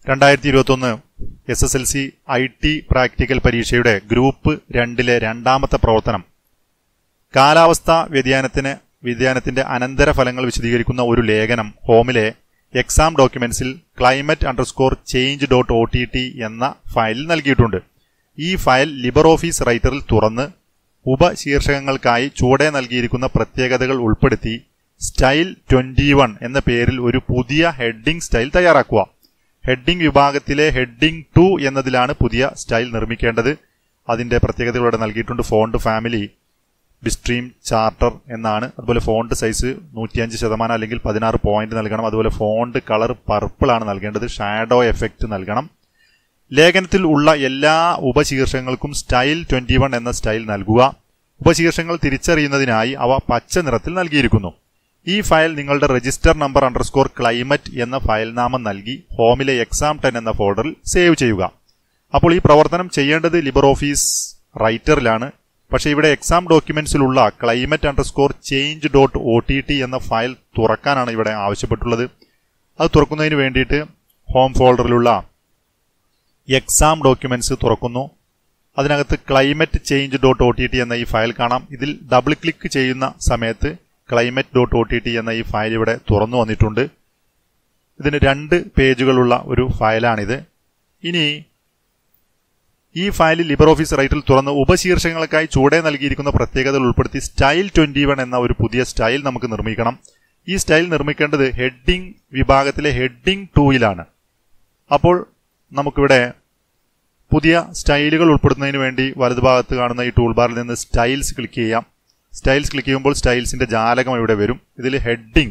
2021 SSLC IT practical പരീക്ഷയുടെ group 2-ലെ രണ്ടാമത്തെ പ്രവർത്തനം കാലാവസ്ഥാ വ്യതിയാനത്തിന്റെ അനന്തരഫലങ്ങൾ വിശദീകരിക്കുന്ന ഒരു ലേഖനം ഹോമിലെ എക്സാം ഡോക്യുമെന്റ്സിൽ climate_change.ott എന്ന ഫയലിൽ നൽകിയിട്ടുണ്ട്. ഈ ഫയൽ ലിബ്രിയോഫീസ് റൈറ്ററിൽ തുറന്ന് ഉപശീർഷകങ്ങൾക്കായി ചുവടെ നൽകിയിരിക്കുന്ന പ്രത്യേകതകൾ ഉൾപ്പെടുത്തി സ്റ്റൈൽ 21 എന്ന പേരിൽ ഒരു പുതിയ ഹെഡിംഗ് സ്റ്റൈൽ തയ്യാറാക്കുക. ഹെഡിംഗ് വിഭാഗത്തിലെ ഹെഡിംഗ് 2 എന്നതിലാണ് പുതിയ സ്റ്റൈൽ നിർമ്മിക്കേണ്ടത്. അതിന്റെ പ്രത്യേകതകളോടെ നൽകിയിട്ടുണ്ട്. ഫോണ്ട് ഫാമിലി ബിസ്ട്രീം ചാർട്ടർ എന്നാണ്. അതുപോലെ ഫോണ്ട് സൈസ് 105% അല്ലെങ്കിൽ 16 പോയിന്റ് നൽകണം. അതുപോലെ ഫോണ്ട് കളർ പർപ്പിൾ ആണ് നൽകേണ്ടത്. ഷാഡോ എഫക്റ്റ് നൽകണം. ലേഖനത്തിൽ ഉള്ള എല്ലാ ഉപശീർഷകങ്ങൾക്കും സ്റ്റൈൽ 21 എന്ന സ്റ്റൈൽ നൽകുക. ഉപശീർഷകങ്ങൾ തിരിച്ചറിയുന്നതിനായി അവ പച്ച നിറത്തിൽ നൽകിയിരിക്കുന്നു. ഈ ഫയൽ നിങ്ങളുടെ രജിസ്റ്റർ നമ്പർ _climate എന്ന ഫയൽ നാമം നൽകി ഹോമിലെ exam 10 എന്ന ഫോൾഡറിൽ സേവ് ചെയ്യുക. അപ്പോൾ ഈ പ്രവർത്തനം ചെയ്യേണ്ടത് ലിബ്രിയോഫീസ് റൈറ്ററിലാണ്. പക്ഷേ ഇവിടെ എക്സാം ഡോക്യുമെന്റ്സിലുള്ള climate_change.ott എന്ന ഫയൽ തുറക്കാനാണ് ഇവിടെ ആവശ്യപ്പെട്ടുള്ളത്. അത് തുറക്കുന്നതിന് വേണ്ടിയിട്ട് ഹോം ഫോൾഡറിലുള്ള എക്സാം ഡോക്യുമെന്റ്സ് തുറക്കുന്നു. അതിനകത്ത് climate_change.ott എന്ന ഈ ഫയൽ കാണാം. ഇതിൽ ഡബിൾ ക്ലിക്ക് ചെയ്യുന്ന സമയത്ത് climate.ott എന്ന ഈ ഫയൽ ഇവിടെ തുറന്നു വന്നിട്ടുണ്ട്. ഇതിന് 2 പേജുകളുള്ള ഒരു ഫയലാണിത്. ഇനി ഈ ഫയലിൽ ലിബ്രിയോഫീസ് റൈറ്ററിൽ തുറന്ന് ഉപശീർഷകങ്ങൾക്കായി ചുവടെ നൽകിയിരിക്കുന്ന പ്രത്യേകതകൾ ഉൾപ്പെടുത്തി സ്റ്റൈൽ 21 എന്ന ഒരു പുതിയ സ്റ്റൈൽ നമുക്ക് നിർമ്മിക്കണം. ഈ സ്റ്റൈൽ നിർമ്മിക്കേണ്ടത് ഹെഡിംഗ് വിഭാഗത്തിലെ ഹെഡിംഗ് 2-ലാണ്. അപ്പോൾ നമുക്കിവിടെ പുതിയ സ്റ്റൈലുകൾ ഉൾപ്പെടുത്തുന്നതിന് വേണ്ടി വലതുഭാഗത്ത് കാണുന്ന ഈ ടൂൾ ബാറിൽ നിന്ന് സ്റ്റൈൽസ് ക്ലിക്ക് ചെയ്യാം. സ്റ്റൈൽസ് ക്ലിക്ക് ചെയ്യുമ്പോൾ സ്റ്റൈൽസിന്റെ ജാലകം ഇവിടെ വരും. ഇതിൽ ഹെഡിംഗ്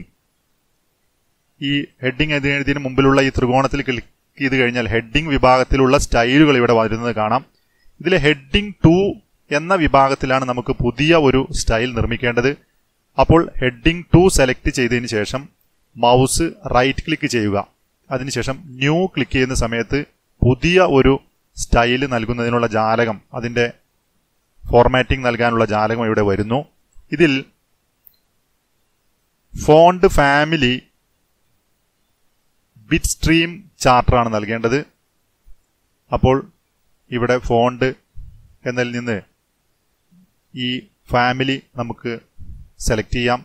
എഴുതിയതിന് മുമ്പിലുള്ള ഈ ത്രികോണത്തിൽ ക്ലിക്ക് ചെയ്ത് കഴിഞ്ഞാൽ ഹെഡിംഗ് വിഭാഗത്തിലുള്ള സ്റ്റൈലുകൾ ഇവിടെ വരുന്നത് കാണാം. ഇതിൽ ഹെഡിംഗ് 2 എന്ന വിഭാഗത്തിലാണ് നമുക്ക് പുതിയ ഒരു സ്റ്റൈൽ നിർമ്മിക്കേണ്ടത്. അപ്പോൾ ഹെഡിംഗ് 2 സെലക്ട് ചെയ്തതിന് ശേഷം മൗസ് റൈറ്റ് ക്ലിക്ക് ചെയ്യുക. അതിനുശേഷം ന്യൂ ക്ലിക്ക് ചെയ്യുന്ന സമയത്ത് പുതിയ ഒരു സ്റ്റൈൽ നൽകുന്നതിനുള്ള ജാലകം, അതിന്റെ ഫോർമാറ്റിംഗ് നൽകാനുള്ള ജാലകം ഇവിടെ വരുന്നു. ഇതിൽ ഫോണ്ട് ഫാമിലി ബിറ്റ്സ്ട്രീം ചാർട്ടർ ആണ് നൽകേണ്ടത്. അപ്പോൾ ഇവിടെ ഫോണ്ട് എന്നതിൽ നിന്ന് ഈ ഫാമിലി നമുക്ക് സെലക്ട് ചെയ്യാം.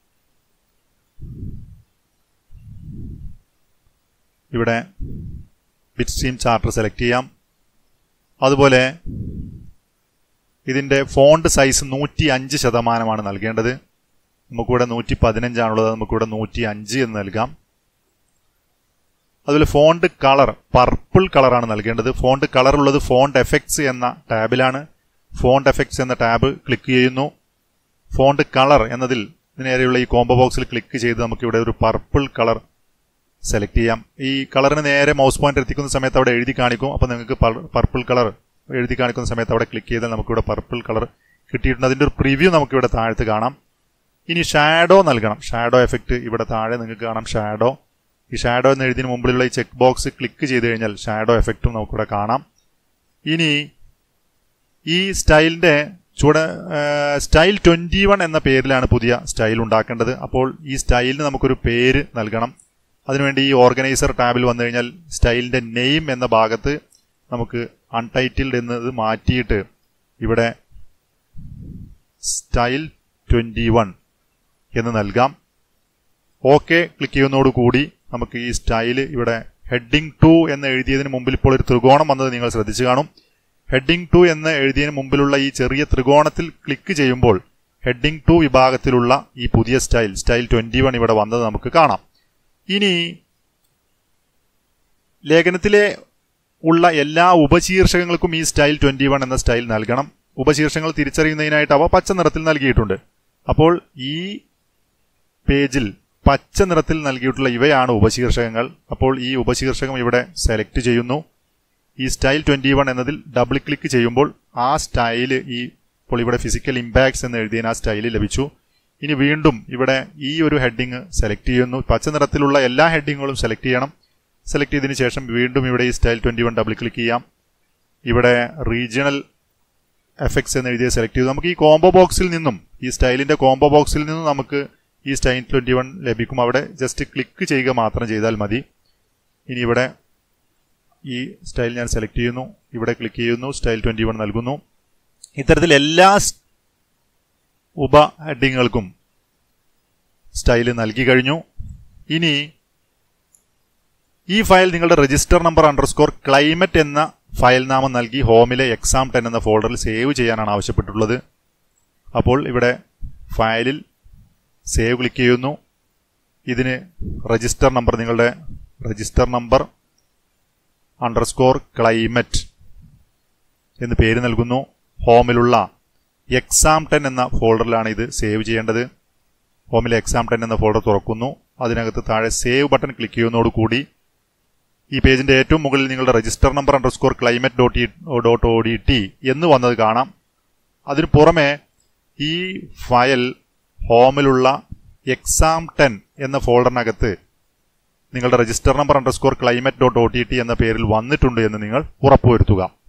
ഇവിടെ ബിറ്റ്സ്ട്രീം ചാർട്ടർ സെലക്ട് ചെയ്യാം. അതുപോലെ ഇതിന്റെ ഫോണ്ട് സൈസ് 105% നൽകേണ്ടത്. നമുക്കിവിടെ 115 ആണുള്ളത്. നമുക്കിവിടെ 105 എന്ന് നൽകാം. അതുപോലെ ഫോണ്ട് കളർ പർപ്പിൾ കളറാണ് നൽകേണ്ടത്. ഫോണ്ട് കളർ ഉള്ളത് ഫോണ്ട് എഫക്ട്സ് എന്ന ടാബിലാണ്. ഫോണ്ട് എഫക്ട്സ് എന്ന ടാബ് ക്ലിക്ക് ചെയ്യുന്നു. ഫോണ്ട് കളർ എന്നതിൽ നേരെയുള്ള ഈ കോംബോ ബോക്സിൽ ക്ലിക്ക് ചെയ്ത് നമുക്കിവിടെ ഒരു പർപ്പിൾ കളർ സെലക്ട് ചെയ്യാം. ഈ കളറിന് നേരെ മൗസ് പോയിന്റർ എത്തിക്കുന്ന സമയത്ത് അവിടെ എഴുതി കാണിക്കും. അപ്പോൾ നിങ്ങൾക്ക് പർപ്പിൾ കളർ എഴുതി കാണിക്കുന്ന സമയത്ത് അവിടെ ക്ലിക്ക് ചെയ്താൽ നമുക്കിവിടെ പർപ്പിൾ കളർ കിട്ടിയിട്ടുണ്ട്. അതിന്റെ ഒരു പ്രിവ്യൂ നമുക്കിവിടെ താഴത്ത് കാണാം. ഇനി ഷാഡോ നൽകണം. ഷാഡോ എഫക്റ്റ് ഇവിടെ താഴെ നിങ്ങൾക്ക് കാണാം. ഷാഡോ ഈ ഷാഡോ എന്ന് എഴുതിയതിന് മുമ്പിലുള്ള ഈ ചെക്ക് ബോക്സ് ക്ലിക്ക് ചെയ്ത് കഴിഞ്ഞാൽ ഷാഡോ എഫക്റ്റും നമുക്കിവിടെ കാണാം. ഇനി ഈ സ്റ്റൈലിന്റെ ചൂടെ സ്റ്റൈൽ 21 എന്ന പേരിലാണ് പുതിയ സ്റ്റൈൽ ഉണ്ടാക്കേണ്ടത്. അപ്പോൾ ഈ സ്റ്റൈലിന് നമുക്കൊരു പേര് നൽകണം. അതിനുവേണ്ടി ഈ ഓർഗനൈസർ ടാബിൽ വന്നു കഴിഞ്ഞാൽ സ്റ്റൈലിന്റെ നെയിം എന്ന ഭാഗത്ത് നമുക്ക് അൺടൈറ്റിൽഡ് എന്നത് മാറ്റിയിട്ട് ഇവിടെ സ്റ്റൈൽ 21 എന്ന് നൽകാം. ഓക്കെ ക്ലിക്ക് ചെയ്യുന്നതോടുകൂടി നമുക്ക് ഈ സ്റ്റൈൽ ഇവിടെ ഹെഡിംഗ് 2 എന്ന് എഴുതിയതിന് മുമ്പിൽ ഇപ്പോൾ ഒരു ത്രികോണം വന്നത് നിങ്ങൾ ശ്രദ്ധിച്ചു കാണും. ഹെഡിംഗ് 2 എന്ന് എഴുതിയതിന് മുമ്പിലുള്ള ഈ ചെറിയ ത്രികോണത്തിൽ ക്ലിക്ക് ചെയ്യുമ്പോൾ ഹെഡിംഗ് 2 വിഭാഗത്തിലുള്ള ഈ പുതിയ സ്റ്റൈൽ 21 ഇവിടെ വന്നത് നമുക്ക് കാണാം. ഇനി ലേഖനത്തിലെ ഉള്ള എല്ലാ ഉപശീർഷകങ്ങൾക്കും ഈ സ്റ്റൈൽ 21 എന്ന സ്റ്റൈൽ നൽകണം. ഉപശീർഷകങ്ങൾ തിരിച്ചറിയുന്നതിനായിട്ട് അവ പച്ച നിറത്തിൽ നൽകിയിട്ടുണ്ട്. അപ്പോൾ ഈ പേജിൽ പച്ച നിറത്തിൽ നൽകിയിട്ടുള്ള ഇവയാണ് ഉപശീർഷകങ്ങൾ. അപ്പോൾ ഈ ഉപശീർഷകം ഇവിടെ സെലക്ട് ചെയ്യുന്നു. ഈ സ്റ്റൈൽ 21 എന്നതിൽ ഡബിൾ ക്ലിക്ക് ചെയ്യുമ്പോൾ ആ സ്റ്റൈല് ഇപ്പോൾ ഇവിടെ ഫിസിക്കൽ ഇമ്പാക്ട്സ് എന്ന് എഴുതിയ ആ സ്റ്റൈല് ലഭിച്ചു. ഇനി വീണ്ടും ഇവിടെ ഈ ഒരു ഹെഡിങ് സെലക്ട് ചെയ്യുന്നു. പച്ച നിറത്തിലുള്ള എല്ലാ ഹെഡിങ്ങുകളും സെലക്ട് ചെയ്യണം. സെലക്ട് ചെയ്തതിന് ശേഷം വീണ്ടും ഇവിടെ ഈ സ്റ്റൈൽ 21 ഡബിൾ ക്ലിക്ക് ചെയ്യാം. ഇവിടെ റീജിയണൽ എഫക്ട്സ് എന്ന് എഴുതിയ സെലക്ട് ചെയ്തു. നമുക്ക് ഈ കോംബോ ബോക്സിൽ നിന്നും ഈ സ്റ്റൈലിന്റെ കോംബോ ബോക്സിൽ നിന്നും നമുക്ക് ഈ സ്റ്റൈൽ 21 ലഭിക്കും. അവിടെ ജസ്റ്റ് ക്ലിക്ക് ചെയ്യുക മാത്രം ചെയ്താൽ മതി. ഇനി ഇവിടെ ഈ സ്റ്റൈൽ ഞാൻ സെലക്ട് ചെയ്യുന്നു, ഇവിടെ ക്ലിക്ക് ചെയ്യുന്നു, സ്റ്റൈൽ 21 നൽകുന്നു. ഇത്തരത്തിൽ എല്ലാ ഉപ ഹെഡിങ്ങുകൾക്കും സ്റ്റൈൽ നൽകി കഴിഞ്ഞു. ഇനി ഈ ഫയൽ നിങ്ങളുടെ രജിസ്റ്റർ നമ്പർ _ ക്ലൈമറ്റ് എന്ന ഫയൽ നാമം നൽകി ഹോമിലെ exam10 എന്ന ഫോൾഡറിൽ സേവ് ചെയ്യാനാണ് ആവശ്യപ്പെട്ടിട്ടുള്ളത്. അപ്പോൾ ഇവിടെ ഫയലിൽ സേവ് ക്ലിക്ക് ചെയ്യുന്നു. ഇതിന് രജിസ്റ്റർ നമ്പർ, നിങ്ങളുടെ രജിസ്റ്റർ നമ്പർ _ ക്ലൈമറ്റ് എന്ന് പേര് നൽകുന്നു. ഹോമിലുള്ള exam10 എന്ന ഫോൾഡറിലാണ് ഇത് സേവ് ചെയ്യേണ്ടത്. ഹോമിലെ exam10 എന്ന ഫോൾഡർ തുറക്കുന്നു. അതിനകത്ത് താഴെ സേവ് ബട്ടൺ ക്ലിക്ക് ചെയ്യുന്നതോടുകൂടി ഈ പേജിന്റെ ഏറ്റവും മുകളിൽ നിങ്ങളുടെ രജിസ്റ്റർ നമ്പർ _ climate.odt എന്ന് വന്നത് കാണാം. അതിനു പുറമെ ഈ ഫയൽ ഹോമിലുള്ള exam10 എന്ന ഫോൾഡറിനകത്ത് നിങ്ങളുടെ രജിസ്റ്റർ നമ്പർ _ climate.odt എന്ന പേരിൽ വന്നിട്ടുണ്ട് എന്ന് നിങ്ങൾ ഉറപ്പുവരുത്തുക.